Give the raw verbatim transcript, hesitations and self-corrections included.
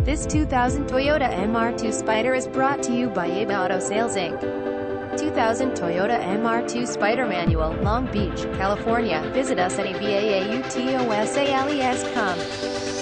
This two thousand Toyota M R two Spider is brought to you by Abe Auto Sales Incorporated two thousand Toyota M R two Spider Manual, Long Beach, California. Visit us at a v a a u t o sales dot com.